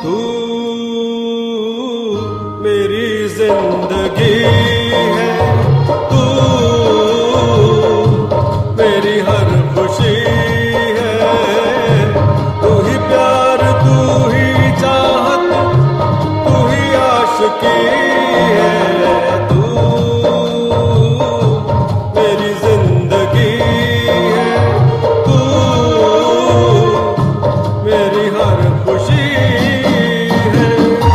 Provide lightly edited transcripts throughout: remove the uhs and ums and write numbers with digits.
तू मेरी जिंदगी है, तू मेरी हर खुशी है, तू ही प्यार, तू ही चाहत, तू ही आशिकी है, तू मेरी जिंदगी है, तू मेरी हर खुशी है।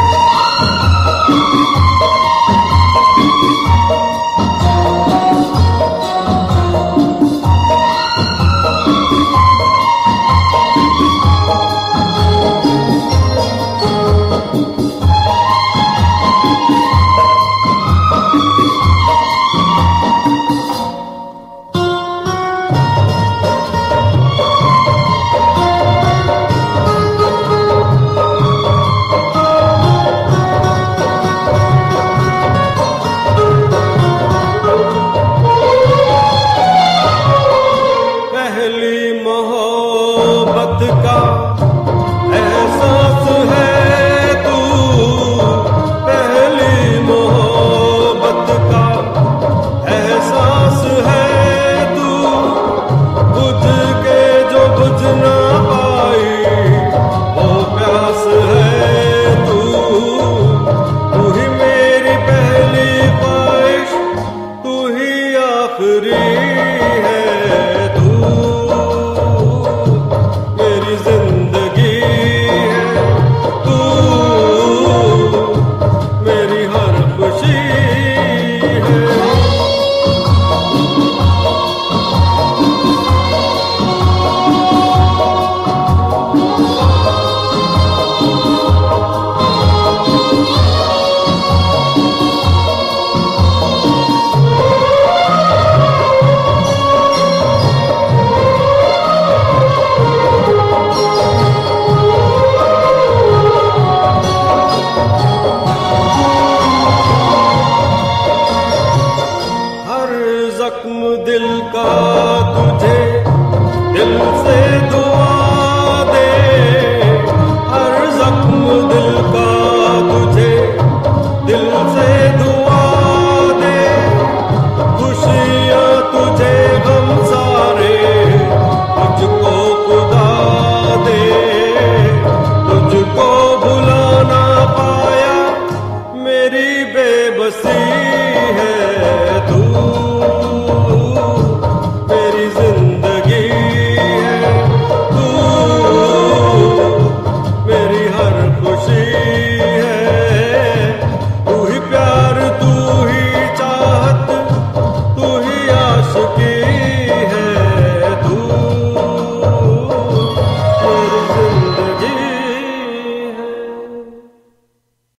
मोहब्बत का एहसास है तू, पहली मोहब्बत का एहसास है तू, बुझ के जो बुझ ना पाई वो प्यास है तू, तू ही मेरी पहली ख्वाहिश, तू ही आखिरी है, तू मेरी जिंदगी